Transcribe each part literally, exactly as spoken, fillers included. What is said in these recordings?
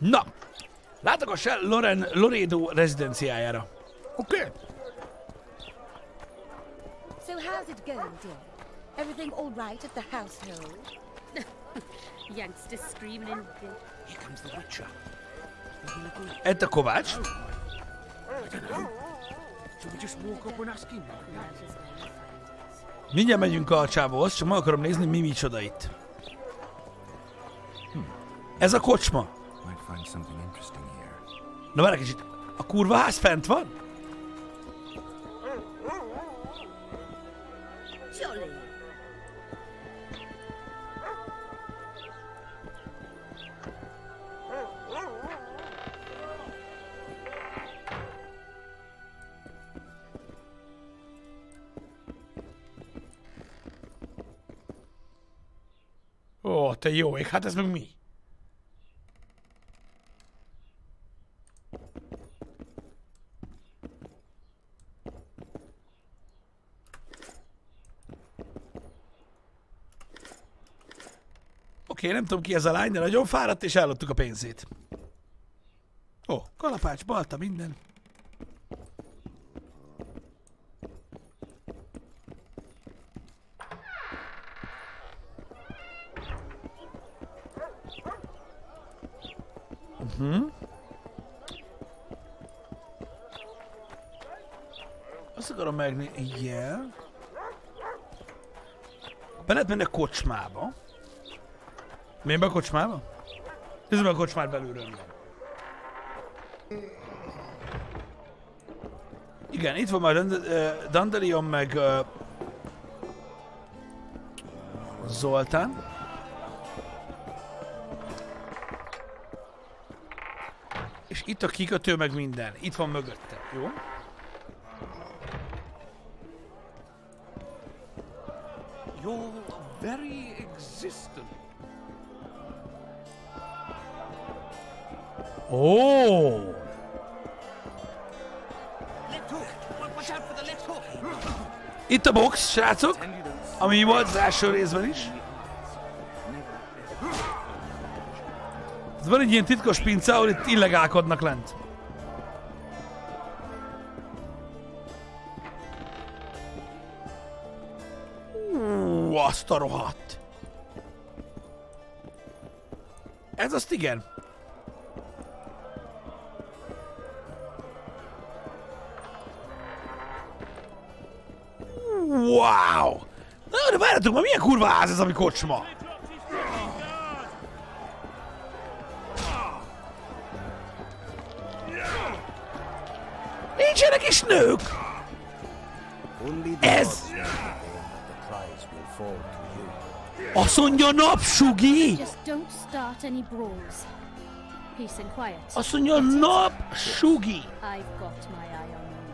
Na! Látok a Shell Loren Loredo rezidenciájára. Oké. Okay. So how's it going, dear? Everything all right at the household? Youngsters screaming in guilt. Here comes the Witcher. Edd a Kovács. I don't know. Should we just walk up and ask him? That is where you find it. Mindjárt megyünk a csávóhoz, csak meg akarom nézni, mi micsoda itt. Hm. Ez a kocsma. Might find something interesting here. Na várj egy kicsit. A kurva ház fent van? Jolly. Ó, te jó ég, hát ez meg mi? Oké, nem tudom ki ez a lány, de nagyon fáradt, és elloptuk a pénzét. Ó, kalapács, balta, minden. Uh-huh. Azt akarom megnézni. Igen. Be lehet menni a kocsmába. Miért be a kocsmába? Nézzük meg a kocsmát belülről. Igen, itt van már Dandelion meg uh, Zoltán. És itt a kikötő meg minden. Itt van mögötte, jó? Your very existence. Ó! Left hook. Watch out for the left hook. Itt a box, srácok, ami volt az első részben is. Ez van egy ilyen titkos pince, ahol itt illegálkodnak lent. Ú, azt a rohadt. Ez azt igen. Wow! Na, de várjatok, már milyen kurva ház ez, ami kocsma? Nincsenek is nők! Ez! Azt mondja, napsugi! Just don't start any brawls. Peace and quiet. Azt mondja, napsugi! I've got my eye on you.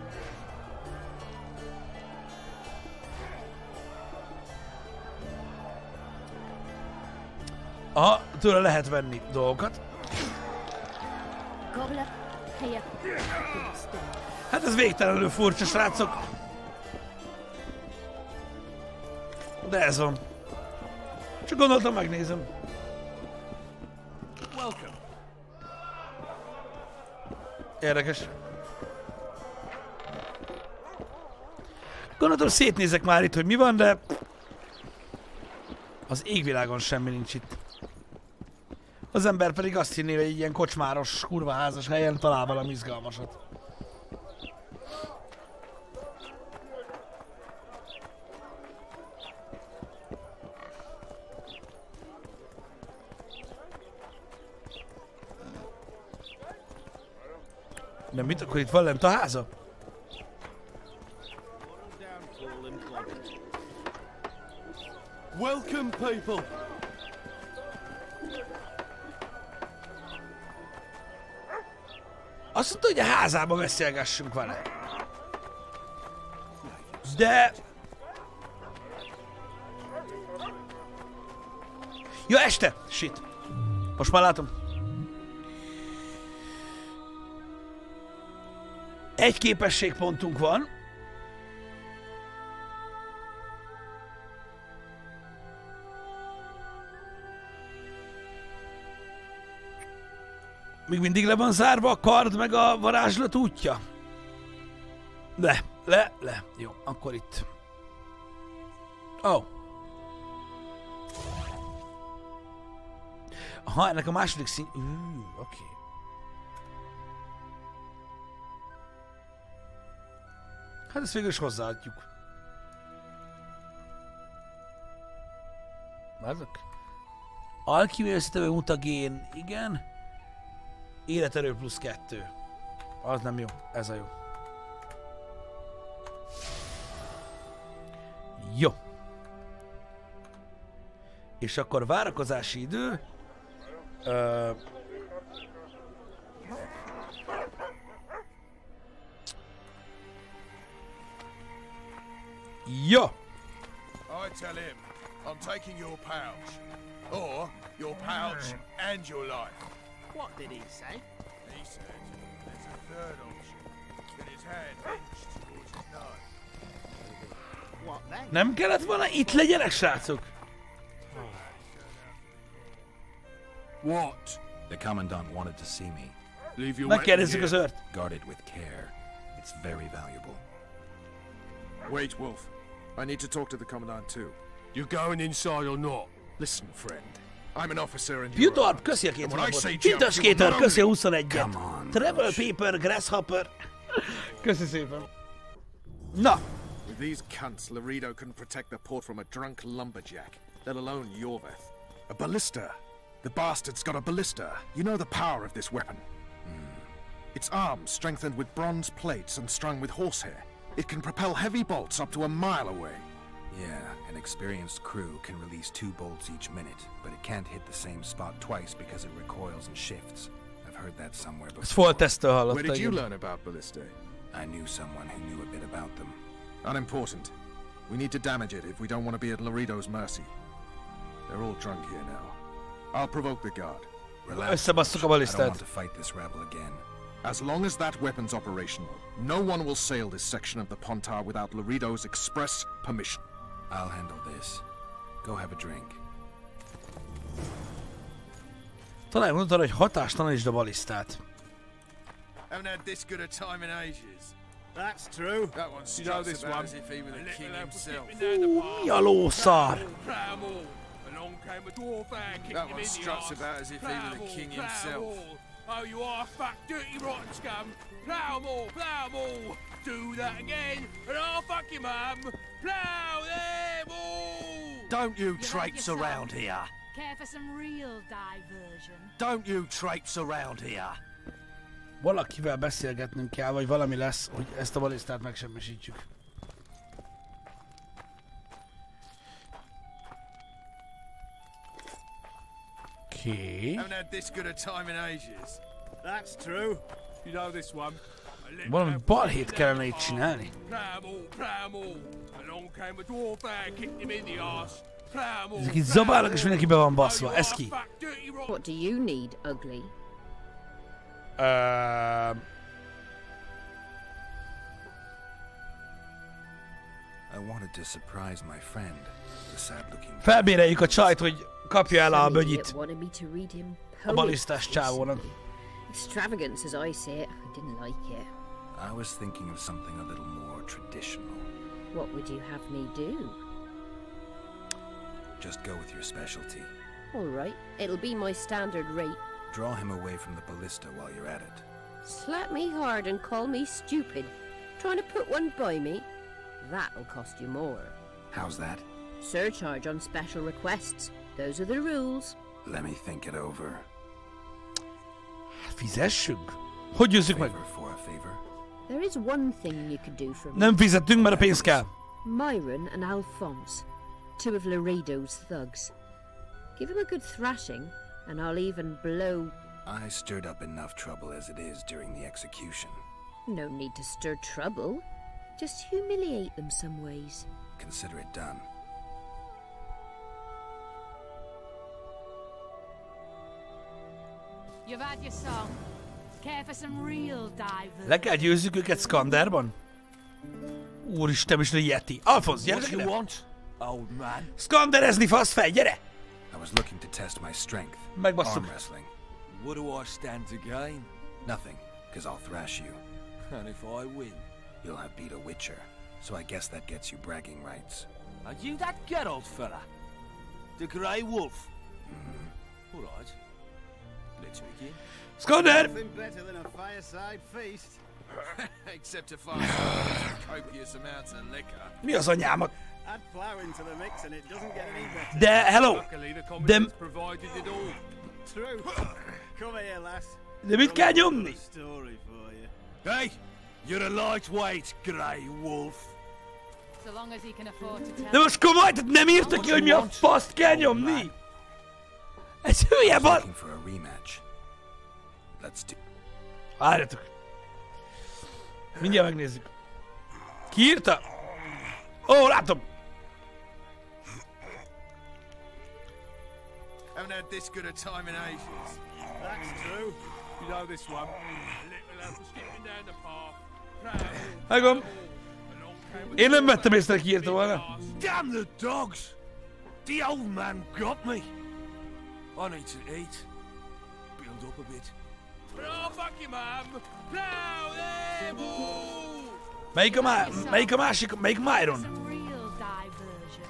Aha, tőle lehet venni dolgokat. Gobbler, pay up. Hát ez végtelenül furcsa, srácok. De ez van. Csak gondoltam, megnézem. Welcome. Érdekes. Gondoltam, szétnézek már itt, hogy mi van, de... Az égvilágon semmi nincs itt. Az ember pedig azt hinné, hogy egy ilyen kocsmáros, kurvaházas helyen talál valami izgalmasat. De mit, akkor itt van lent a háza? Welcome, people. Azt mondta, hogy a házába beszélgessünk vele. De... Ja, este! Shit. Most már látom. Egy képességpontunk van. Még mindig le van zárva a kard, meg a varázslat útja? Le, le, le. Jó, akkor itt. Ó. Oh. Aha, ennek a második szín... Uh, oké. Okay. Hát ezt végül is hozzáadjuk. Várjuk. Alchemy összetevő mutagén, igen. Életerő plusz kettő. Az nem jó, ez a jó. Jó. És akkor várakozási idő. Ö... Jó. I tell him I'm taking your pouch. Or your pouch and your life. What did he say? He said there's a third option. With his hand hinged towards his nose. What then? Nem kellett volna itt legyenek, srácok? What? The Commandant wanted to see me. Leave your Megkérdezzük az weapon őrt. Guard it with care. It's very valuable. here. Wait, Wolf. I need to talk to the Commandant too. You going inside or not? Listen, friend. I'm an officer and you're Jutorp, a- köszi a két And when I hónapot. say jump, Csintas you will Skater, not köszi a only- huszonegyet. Come on, Travel Bush. Paper, Grasshopper. Köszi szépen. Na, With these cunts, Laredo couldn't protect the port from a drunk lumberjack, let alone Yorveth. A ballista. The bastard's got a ballista. You know the power of this weapon. Its arms strengthened with bronze plates and strung with horsehair. It can propel heavy bolts up to a mile away. Yeah, an experienced crew can release two bolts each minute, but it can't hit the same spot twice because it recoils and shifts. I've heard that somewhere ezt before. Foltesztől Where hallotta. did you igen. learn about ballistae? I knew someone who knew a bit about them. Unimportant. We need to damage it if we don't want to be at Laredo's mercy. They're all drunk here now. I'll provoke the guard. Relax. Összebasszuk a I don't balisztát. want to fight this rabble again. As long as that weapon's operational, no one will sail this section of the Pontar without Laredo's express permission. I'll handle this. Go have a drink. Talán mondtad, hogy hatástalanítsd a balisztát. Haven't had this good a time in ages. That's true. That one You know struts this about one? as if he were the king himself. Mi a lószar? Along came a dwarf and kicked That him one in the struts arse. about as if he were the Plough king all, plough himself. all. Oh, you are fat, dirty, rotten scum. Plough 'em all, plough 'em all. Do that again, and I'll fuck your mum. Plough them all. Don't you You heard traipse yourself. around here. Care for some real diversion? Don't you traipse around here. Valakivel beszélgetnünk kell, vagy valami lesz, hogy ezt a balisztát megsemmisítjük. Oké. Okay. Haven't had this good a time in ages. That's true. You know this one? Valami balhét kellene itt csinálni. Plough 'em all, plough 'em all. Along came a dwarf and kicked him in the arse. Plough 'em all, Ezek itt plough 'em zabálnak, és all. mindenki be van Oh, baszva. you Ez are ki? fat, dirty, rotten. What do you need, ugly? Uh, I wanted to surprise my friend, the sad-looking. felbéreljük a csajt, hogy kapja el a Some bögyit idiot wanted me to read him a poetry balisztás csávónak. recently. Extravagance as I see it. I didn't like it. I was thinking of something a little more traditional. What would you have me do? Just go with your specialty. All right, it'll be my standard rate. Draw him away from the ballista while you're at it. Slap me hard and call me stupid. Trying to put one by me? That'll cost you more. How's that? Surcharge on special requests. Those are the rules. Let me think it over. Fizessünk? Hogy győzzük meg? Favor for a favor. There is one thing you could do for me. Nem fizettünk, mert a pénz kell. Myron and Alphonse, two of Laredo's thugs. Give him a good thrashing, and I'll even blow... I stirred up enough trouble as it is during the execution. No need to stir trouble. Just humiliate them some ways. Consider it done. You've had your song. Care for some real diversion? Le kell győzzük őket Skanderban? Úristen, is a Yeti. Alfonsz, gyere What you ide! want, old man? Skanderezni, fasz fej, gyere! I was looking to test my strength. Megbasszuk. Arm wrestling. What do I stand to gain? Nothing, because I'll thrash you. And if I win? You'll have beat a Witcher, so I guess that gets you bragging rights. Are you that Geralt fella? The Grey Wolf? Mm-hmm. Alright. Let's begin. Skål Nothing better than a fireside feast. Except a fireside with copious amounts of liquor. Mi az anyámat? Add flour into the mix and it doesn't get any better. De, hello! Luckily, the Dem... commandant's provided it all. True. Come here, lass. De mit kell nyomni? Story for you. Hey! You're a lightweight, Grey Wolf. So long as he can afford to tell. De most komoly, tehát nem írta ki, hogy mi a faszt kell nyomni? Ez hülye van! Looking for a rematch. Let's do. Várjatok. Mindjárt megnézzük. Ki írta? Ó, látom! Haven't had this good a time in ages. That's true. You know this one. A little elf was skipping down the path. Proud. Megom. Along came a Én nem vettem észre, ki írta volna. Damn the dogs! The old man got me. I need to eat. Build up a bit. Oh, fuck you, mum! Plow them all! Melyik a, má... Melyik a másik? Melyik Myron? Some real diversion.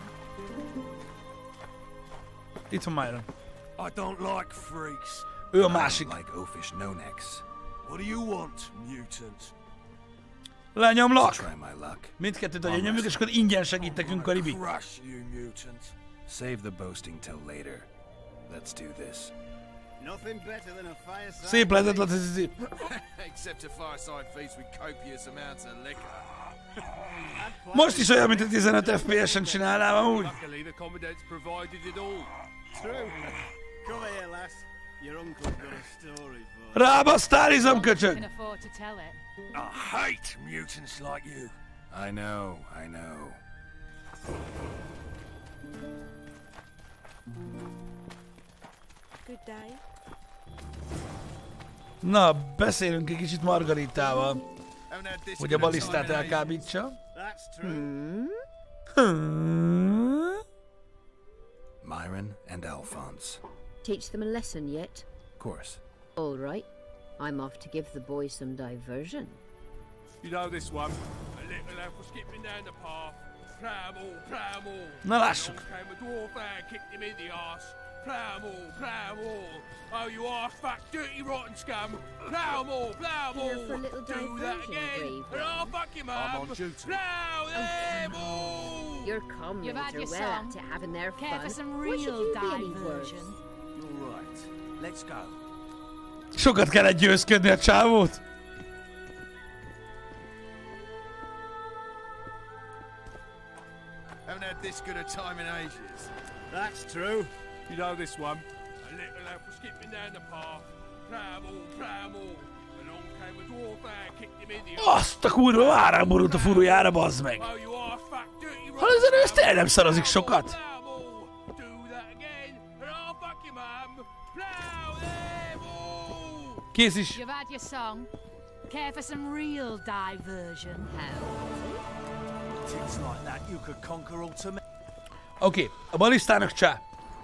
Itt van Myron. I don't like freaks. Ő a I másik. don't like oafish no-necks. What do you want, mutant? Lenyomlak! Try my luck. Mindkettőt agyon nyomjuk, és akkor ingyen segít nekünk a Ribi. Crush you, mutant. Save the boasting till later. Let's do this. Nothing better than a fireside Szép lehetett, feast. az szép. Except a fireside feast with copious amounts of liquor. Add flour Most is olyan, mint a tizenöt ef pé es-en csinálnám amúgy. Luckily, the commandant's provided it all. True. Come here, lass. Your uncle's got a story for you. Rábasztál, izom Can köcsög! afford to tell it. I hate mutants like you. I know, I know. Good day. Na, beszélünk egy kicsit Margaritával, Haven't had this hogy a good a balisztát time in ages. elkábítsa. That's true. Hmm. Myron and Alphonse. Teach them a lesson yet? Of course. All right. I'm off to give the boys some diversion. You know this one. A little elf was skipping down the path. Plow 'em all, plow 'em all. Na lássuk. Along came a dwarf there, kicked him in the arse. Plow 'em all, plow 'em all. Oh, you arse fat, dirty, rotten scum. Plow 'em all, plow 'em Here all. for a little Do that diversion, again, Grave and I'll fuck you, I'm mum. on duty. Plow them all. Your comrades You've had are your well song. at it having their Care for fun. some Why should real you be any worse? diversion? All right. Let's go. Sokat kellett győzködni a csávót. Haven't had this good a time in ages. That's true. You know this one. A little elf was skipping down the path. Plow 'em all, plow 'em all. Along came a dwarf there, kicked him in the arse. Azt a kurva, már ráborult a furuljára, bazd meg. Oh, you arse fat, dirty, rotten Hát ezen ő scum. ezt tényleg nem szarozik sokat. Plow 'em all. Do that again, and I'll fuck you, mum. Plow them all. Kész is. You've had your song. Care for some real diversion? Things like that you could conquer ultimately. Oké, okay, a balisztának csá.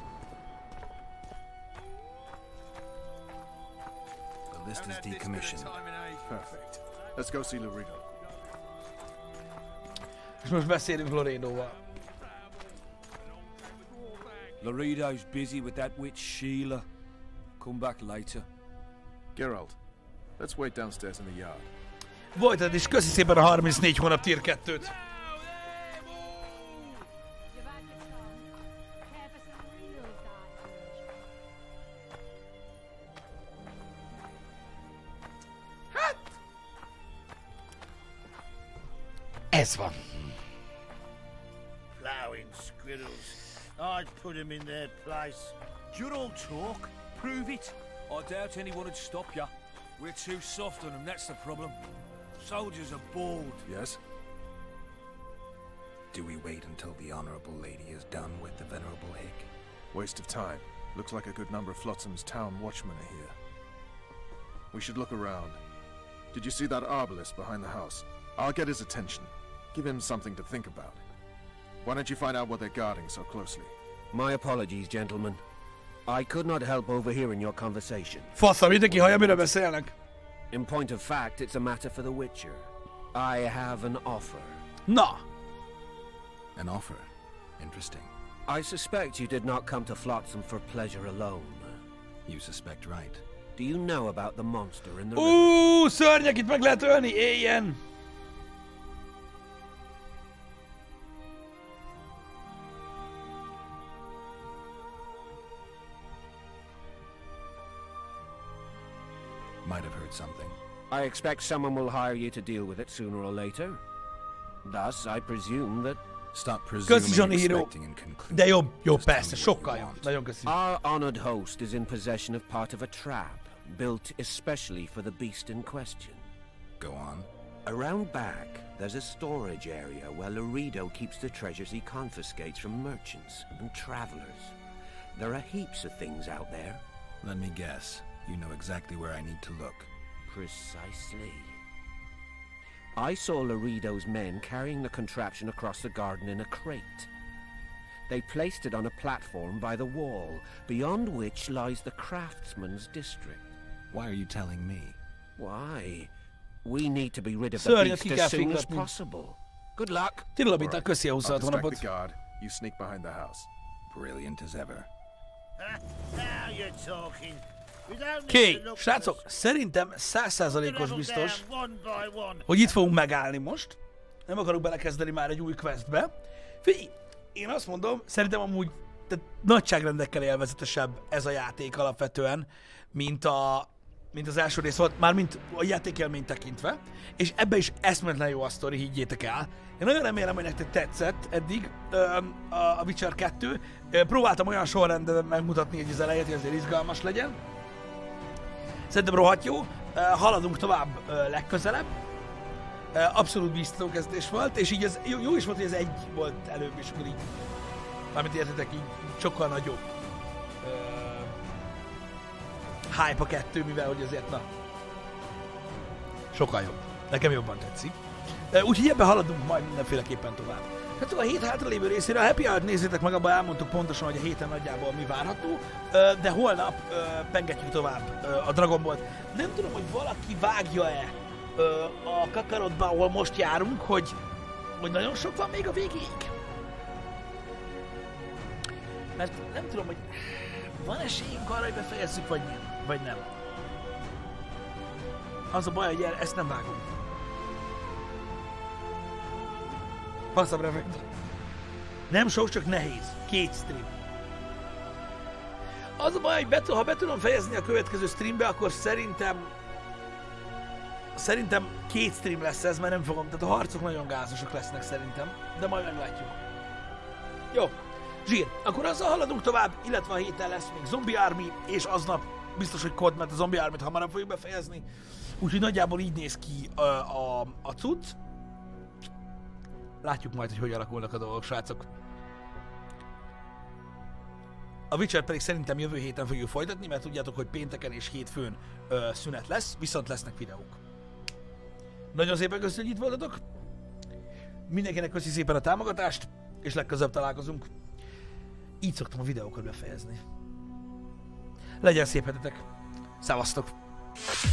The list Haven't is had this good a decommissioned. time in ages. Perfect. Let's go see Laredo. És most beszélünk Loredoval. Laredo's busy with that witch Sheila. Come back later. Geralt, let's wait downstairs in the yard. Voltad, és köszi szépen a harmincnégy hónap tier kettőt. You've had your song. Care for some real diversion? Ez van. Plowing squirrels. I'd put him in their place. You're all talk. Prove it. I doubt anyone would stop you. We're too soft on them, that's the problem. Soldiers are bored. Yes? Do we wait until the honorable lady is done with the venerable Hick? Waste of time. Looks like a good number of Flotsam's town watchmen are here. We should look around. Did you see that arbalist behind the house? I'll get his attention. Give him something to think about. Why don't you find out what they're guarding so closely? My apologies, gentlemen. I could not help overhearing your conversation. Faszal, mindenki hallja, miről beszélnek. In point of fact, it's a matter for the Witcher. I have an offer. Na. An offer? Interesting. I suspect you did not come to Flotsam for pleasure alone. You suspect right. Do you know about the monster in the river? Úúúú, szörnyek, itt meg lehet ölni, éljen! Might have heard something. I expect someone will hire you to deal with it sooner or later. Thus, I presume that... Stop Köszi, Johnny presuming, Hero. expecting, and concluding. De jobb, jobb, Just tell persze, me what sokkal you jobb. want. Nagyon köszi. Our honored host is in possession of part of a trap, built especially for the beast in question. Go on. Around back, there's a storage area where Laredo keeps the treasures he confiscates from merchants and travelers. There are heaps of things out there. Let me guess. You know exactly where I need to look. Precisely. I saw Laredo's men carrying the contraption across the garden in a crate. They placed it on a platform by the wall, beyond which lies the craftsman's district. Why are you telling me? Why? We need to be rid of the Szörnyet beast ki as kell soon as fingatni. possible. Good luck. Trilobita, köszi a I'll huszonhat distract hónapot. the guard. You sneak behind the house. Brilliant as ever. Now you're talking. We don't need Oké, to look srácok, at us. szerintem száz százalékos Level biztos, down one by one. hogy itt fogunk megállni most. Nem akarok belekezdeni már egy új questbe. Figyelj, én azt mondom, szerintem amúgy tehát nagyságrendekkel élvezetesebb ez a játék alapvetően, mint, a, mint az első rész volt, már mint a játékélményt tekintve, és ebbe is eszméletlen jó a sztori, higgyétek el. Én nagyon remélem, hogy nektek tetszett eddig öm, a, a Witcher kettő. Próbáltam olyan sorrendben megmutatni egy az elejét, hogy azért izgalmas legyen. Szerintem rohadt jó. Haladunk tovább legközelebb. Abszolút bíztató kezdés volt, és így ez jó, jó is volt, hogy ez egy volt előbb, és akkor így, mármint értitek, így, így sokkal nagyobb uh, hype a kettő, mivel hogy azért, na, sokkal jobb. Nekem jobban tetszik. Uh, úgyhogy ebben haladunk majd mindenféleképpen tovább. Hát a hét hátralévő részére a Happy Hour-t nézzétek meg, abban elmondtuk pontosan, hogy a héten nagyjából mi várható, uh, de holnap uh, pengetjük tovább uh, a Dragon Ball-t. Nem tudom, hogy valaki vágja-e a Kakarotba, ahol most járunk, hogy, hogy nagyon sok van még a végéig. Mert nem tudom, hogy van esélyünk arra, hogy befejezzük, vagy nem. Vagy nem. Az a baj, hogy ezt nem vágom. Passzabb refekt. Nem sok, csak nehéz. Két stream. Az a baj, hogy be, ha be tudom fejezni a következő streambe, akkor szerintem Szerintem két stream lesz ez, mert nem fogom, tehát a harcok nagyon gázosak lesznek szerintem, de majd meglátjuk. Jó, zsír. Akkor azzal haladunk tovább, illetve a héten lesz még Zombie Army, és aznap biztos, hogy kod, mert a Zombie Army-t hamarabb fogjuk befejezni. Úgyhogy nagyjából így néz ki a, a, a cucc. Látjuk majd, hogy hogy alakulnak a dolgok, srácok. A Witcher pedig szerintem jövő héten fogjuk folytatni, mert tudjátok, hogy pénteken és hétfőn ö, szünet lesz, viszont lesznek videók. Nagyon szépen köszönjük, hogy itt voltatok. Mindenkinek köszi szépen a támogatást, és legközelebb találkozunk. Így szoktam a videókat befejezni. Legyen szép hetetek. Szevasztok!